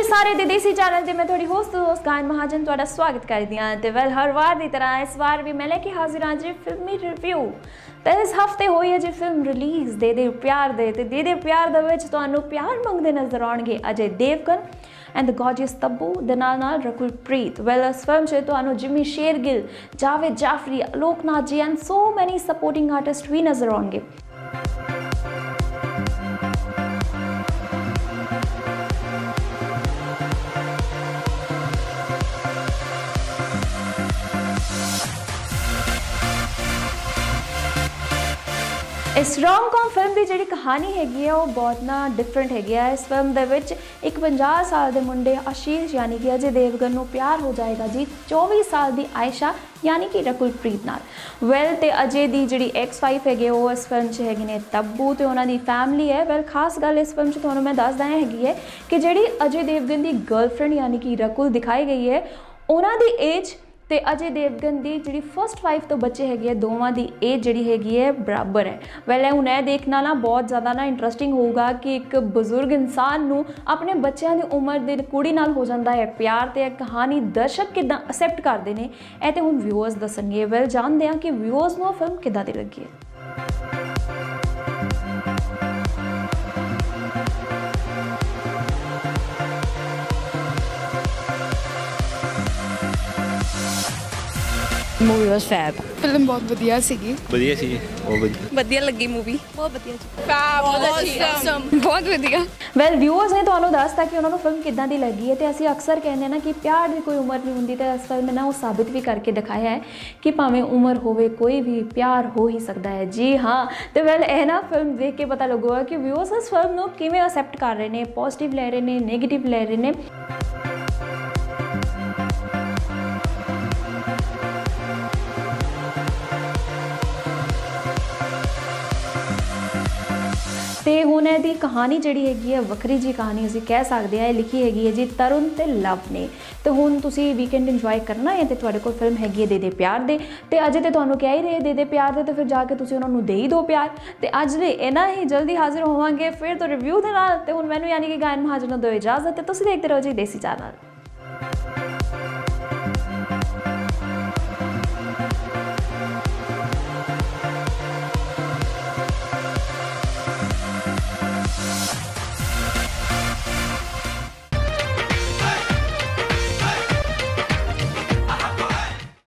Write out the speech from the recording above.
सारे दे देसी चैनल ते मैं थोड़ी होस्ट दोस्त गायन महाजन तुहाडा स्वागत करदी हां ते वैल हर वार दी तरह इस बार भी मैं लेके हाजिर हां जी फिल्मी रिव्यू। ते इस हफ्ते होई है जी फिल्म रिलीज दे दे प्यार दे ते दे प्यार दे विच तुहानू प्यार मंगदे नजर आउणगे Ajay Devgan and the gorgeous Tabbu दे नाल रकुल प्रीत। वैल इस फिल्म च तुहानू Jimmy Shergill, Javed Jaffrey, Aloknath ji and so many supporting artist भी नजर आउणगे। इस रोम कॉम फिल्म की जी कहानी हैगी है वो बहुत ना डिफरेंट हैगी है। इस फिल्म दे विच एक 50 साल के मुंडे आशीष यानी कि अजय देवगन नूं प्यार हो जाएगा जी 24 साल की आयशा यानी कि रकुल प्रीत नाल। वैल ते अजय दी जी एक्स वाइफ हैगे वो इस फिल्म च हैगे ने तब्बू ते उन्हां दी फैमिली है। वैल खास गल इस फिल्म च तुहानूं मैं दस दा हैगी है कि जी अजय देवगन की गर्लफ्रेंड यानी कि रकुल दिखाई गई है उन्हां दी एज ते अजय देवगन की जी फर्स्ट वाइफ तो बच्चे हैगे दोवां दी एज जी हैगी है बराबर है। वैल हुण यह देखना ना बहुत ज़्यादा ना इंटरस्टिंग होगा कि एक बजुर्ग इंसान नूं अपने बच्चों की उम्र की कुड़ी नाल हो जाता है प्यार ते कहानी दर्शक किदां एक्सेप्ट करते हैं यह तो हुण व्यूअर्स दसणगे। वैल जानते हैं कि व्यूअर्स नूं फिल्म किदां दी लगी है। Movie was fab. फिल्म बहुत वधिया सीगी। वधिया सी वधिया लगी मूवी बहुत वधिया जी। फैब बहुत वधिया। वैल व्यूअर्स ने तुहानूं दसता कि उन्होंने फिल्म किदां दी लगी है तो असीं अक्सर कहने ना कि प्यार की कोई उम्र नहीं होंदी तो इस फिल्म ने ना वो साबित भी करके दिखाया है कि भावें उम्र होवे कोई भी प्यार हो ही सकता है। जी हाँ तो वैल यह ना फिल्म देख के पता लगेगा कि व्यूअर्स इस फिल्म नूं किवें एक्सेप्ट कर रहे हैं, पॉजिटिव ले रहे हैं, नेगेटिव ले रहे हैं। तो हुण इहदी कहानी जिहड़ी हैगी है वक्री जी कहानी असीं कह सकते हैं लिखी हैगी है जी तरुण ते लव ने। तो हुण तुसीं वीकेंड इंजॉय करना है तो तुहाडे कोल फिल्म हैगी है दे प्यार दे ते अजे ते तुहानूं कह ही रहे दे प्यार दे तो फिर जाके तुसीं उन्हां नूं दे ही दो प्यार। तो अज दे इन्ना ही जल्दी हाजिर होवांगे फिर तो रिव्यू दे नाल। ते हुण मैनूं यानी कि गायन महाजन नूं दो इजाजत ते तुसीं देखदे रहो जी देसी चैनल।